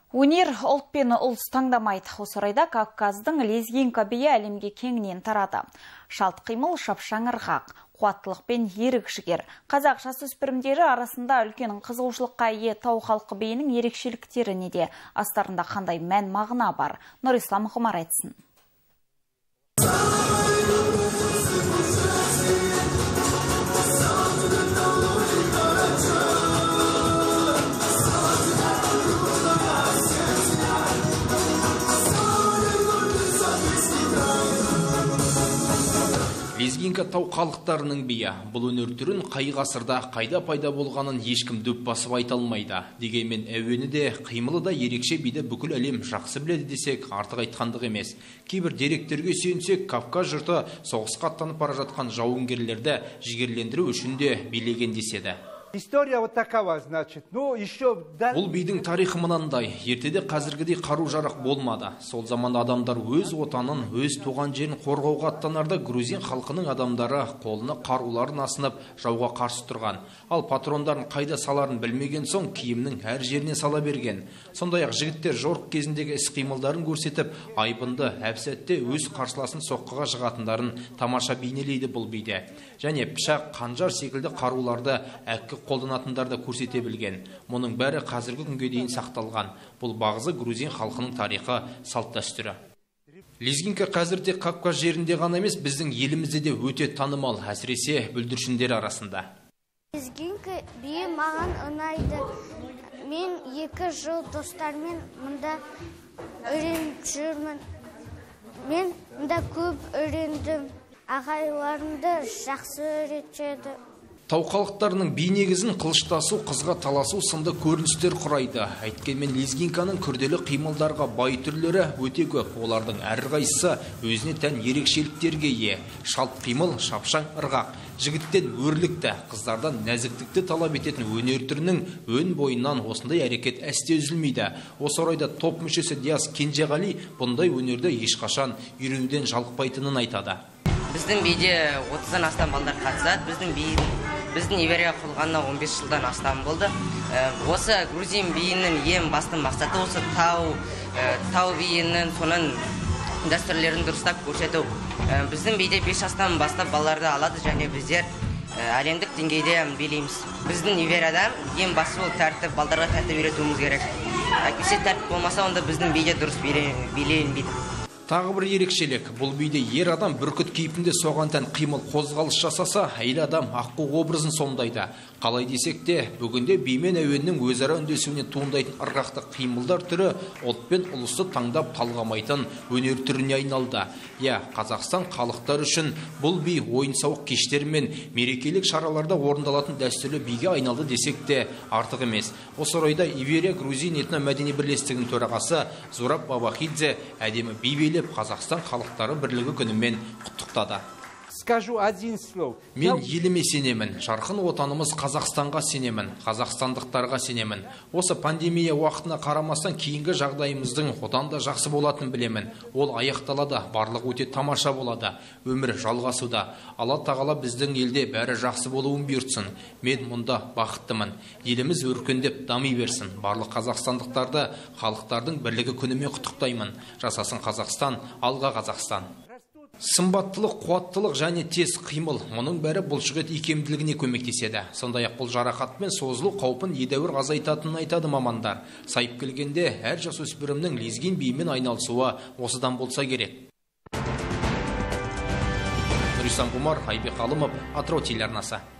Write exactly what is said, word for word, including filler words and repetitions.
Өнер ұлт пен ұлыс таңдамайды. Осы орайда Кавказдың лезгинка биі әлемге кеңінен тарады. Шалт қимыл, шапшаң ырғақ, қуаттылық пен ерік жігер. Қазақ жасөспірімдері арасында үлкен қызығушылыққа ие тау халқы биінің ерекшеліктері неде? Астарында қандай мән мағына бар? Нұрислам Құмар айтсын. Лезгинка тау халықтарының биі. Бұл өнер түрін қай ғасырда қайда пайда болғанын ешкім дөп басып айта алмайды. Дегенмен әуені де, қимылы да ерекше биді бүкіл әлем жақсы біледі десек, артық айтқандық емес. Кейбір деректерге сүйенсек, Кавказ жұрты соғысқа аттанып бара жатқан жауынгерлерді жігерлендіру үшін де билеген деседі. История вот такова, значит. Ну, еще Бұл бидің тарихы мынандай. Ертеде қазіргідей қару-жарақ болмады. Сол заманда адамдар өз отанын, өз туған жерін қорғауға аттанарда грузин халқының адамдары қолына қаруларын асынып, жауға қарсы тұрған. Ал патрондарын қайда саларын білмеген соң, киімнің әр жеріне сала берген. Сондай-ақ жігіттер жорық кезіндегі іс-қимылдарын көрсетіп, айбынды әп-сәтте өз қарсыласын соққыға жығатындарын тамаша бейнелейді бұл биде. Және пышақ, қанжар секілді қаруларды әккі қолданатындарды көрсете білген. Мұның бәрі қазіргі күнге дейін сақталған. Бұл бағзы грузин халқының тарихы, салт дәстүрі. Лезгинка қазір тек Кавказ жерінде ғана емес, біздің елімізде де өте танымал, әсіресе бүлдіршіндер арасында. Лезгинка биі маған ұнайды. Мен екі жыл достармен мұнда үйреніп жүрмін. Мен мұнда көп үйрендім. Ағайларымды жақсы үйретеді. Тау халықтарының би негізін қылыштасу, қызға таласу сынды көріністер құрайды. Әйткенмен лезгинканың күрделі қимылдарға бай түрлері өте көп. Олардың әрқайсысы өзіне тән ерекшеліктерге ие. Шалт қимыл, шапшаң ырғақ. Жігіттен өрлікті, қыздардан нәзіктікті талап ететін өнер түрінің өн бойынан осындай әрекет әсте үзілмейді. Осы орайда топ мүшесі Диас Кенжеғали бұндай өнерді ешқашан үйренуден жалықпайтынын айтады. Біздің биде отыздан астам балдар қатысады. Біздің би біздің Иверия құрылғанына он бес жылдан астам болды. Осы грузин биінің ең басты мақсаты осы тау тау биінің соның дәстүрлерін дұрыстап көрсету. Біздің биде бес жастан бастап балаларды алады және біздер әлемдік деңгейде билейміз. Біздің Иверияда ең басты ол тәртіп, балдарға тәртіп үйретуіміз керек. Әйтпесе тәртіп болмаса, онда біздің биде дұрыс биленбейді. Тағы бір ерекшелік, бұл биде ер адам бүркіт кейпінде соған тән қимыл қозғалыс жасаса, әйел адам аққу образын сомдайды. Қалай десек те, бүгінде би мен әуеннің өзара үндесуіне туындайтын ырғақты қимылдар түрі ұлт пен ұлысты таңдап талғамайтын өнер түріне айналды. Я, Қазақстан халықтар үшін бұл би ойын-сауық кештер мен мерекелік шараларда орындалатын дәстүрлі биге айналды десек те артық емес. Осы орайда Иверия грузин этно-мәдени бірлестігінің төрағасы Зураб Бабахидзе әдемі би билеп Қазақстан халықтары бірлігі күнімен құттықтады. Скажу один слов. Мен еліме сенемін, жарқын отанымыз Қазақстанға сенемін, қазақстандықтарға сенемін. Осы пандемия уақытына қарамастан кейінгі жағдайымыздың одан да жақсы болатын білемін. Ол аяқталады, барлық өте тамаша болады. Өмір жалғасуда. Алла тағала біздің елде бәрі жақсы болуын бұйыртсын. Мен мұнда бақыттымын. Еліміз өркендеп дами берсін. Барлық қазақстандықтарды халықтардың бірлігі күнімен құттықтаймын. Жасасын Қазақстан, алға Қазақстан. Сымбаттылық, қуаттылық және тез қимыл, мұның бәрі бұлшықет икемділігіне көмектеседі. Сондай-ақ бұл жарақат пен созылу қаупін едәуір азайтатынын айтады мамандар. Сайып келгенде әр жасөспірімнің лезгин биімен айналысуы осыдан болса керек. Нұрислам Құмар, Айбек Алымов, Атырау телеарнасы.